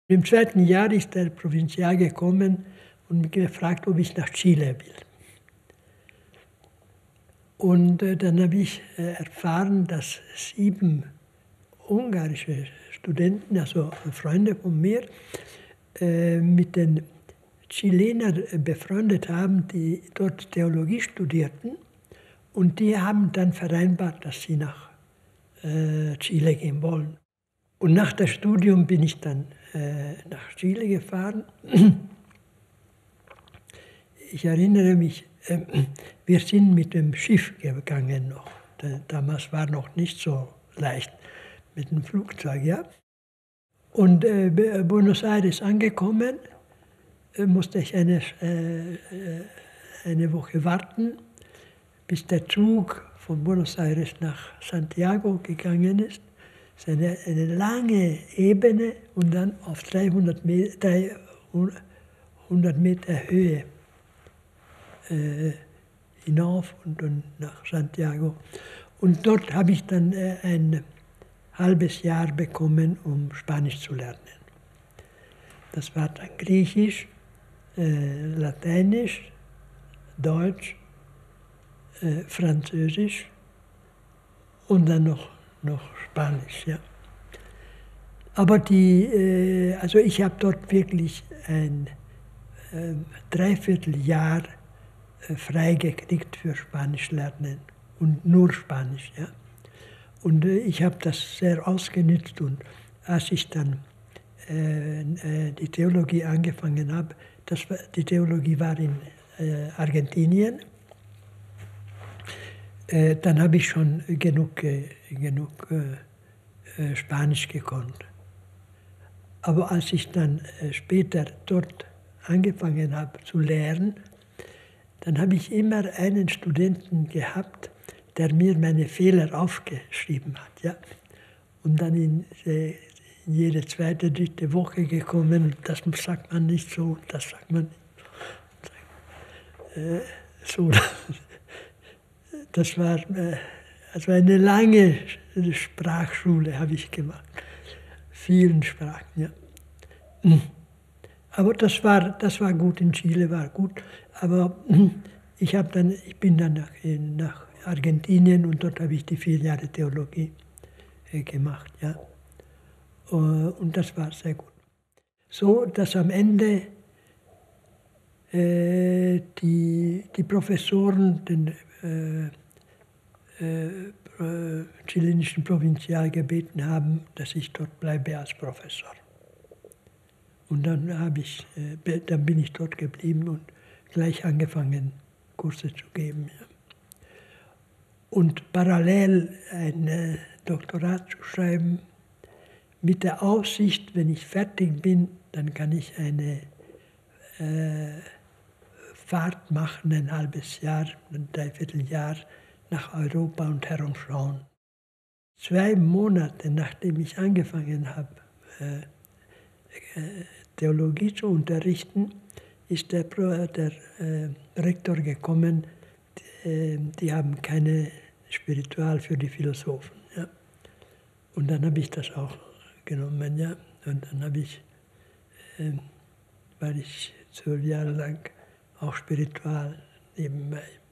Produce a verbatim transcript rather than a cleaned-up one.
Im zweiten Jahr ist der Provinzial gekommen und mich gefragt, ob ich nach Chile will. Und äh, dann habe ich äh, erfahren, dass sieben ungarische Studenten, also Freunde von mir, äh, mit den Chilenern befreundet haben, die dort Theologie studierten. Und die haben dann vereinbart, dass sie nach äh, Chile gehen wollen. Und nach dem Studium bin ich dann äh, nach Chile gefahren. Ich erinnere mich, äh, wir sind mit dem Schiff gegangen noch. Damals war noch nicht so leicht mit dem Flugzeug, ja. Und äh, Buenos Aires angekommen, äh, musste ich eine, äh, eine Woche warten, bis der Zug von Buenos Aires nach Santiago gegangen ist. Es ist eine, eine lange Ebene und dann auf dreihundert Meter, dreihundert Meter Höhe äh, hinauf und dann nach Santiago. Und dort habe ich dann äh, ein halbes Jahr bekommen, um Spanisch zu lernen. Das war dann Griechisch, äh, Lateinisch, Deutsch, äh, Französisch und dann noch, noch Spanisch. Ja. Aber die, äh, also ich habe dort wirklich ein äh, Dreivierteljahr äh, freigekriegt für Spanisch lernen und nur Spanisch. Ja. Und äh, ich habe das sehr ausgenützt und als ich dann äh, äh, die Theologie angefangen habe, das war, die Theologie war in äh, Argentinien, äh, dann habe ich schon genug, äh, genug äh, Spanisch gekonnt. Aber als ich dann äh, später dort angefangen habe zu lernen, dann habe ich immer einen Studenten gehabt, der mir meine Fehler aufgeschrieben hat. Ja? Und dann in, äh, in jede zweite, dritte Woche gekommen, das sagt man nicht so, das sagt man nicht äh, so. Das war äh, also eine lange Sprachschule habe ich gemacht. Vielen Sprachen, ja. Aber das war, das war gut, in Chile war gut. Aber ich, hab dann, ich bin dann nach, nach Argentinien und dort habe ich die vier Jahre Theologie äh, gemacht. Ja. Und das war sehr gut. So, dass am Ende äh, die, die Professoren den äh, äh, chilenischen Provinzial gebeten haben, dass ich dort bleibe als Professor. Und dann, habe ich, äh, dann bin ich dort geblieben und gleich angefangen, Kurse zu geben. Ja. Und parallel ein äh, Doktorat zu schreiben, mit der Aussicht, wenn ich fertig bin, dann kann ich eine äh, Fahrt machen, ein halbes Jahr, ein Dreivierteljahr nach Europa und herumschauen. Zwei Monate nachdem ich angefangen habe, äh, äh, Theologie zu unterrichten, ist der, der äh, Rektor gekommen, die, die haben keine Spiritual für die Philosophen. Ja. Und dann habe ich das auch genommen, ja. Und dann habe ich, äh, war ich zwölf Jahre lang auch Spiritual nebenbei.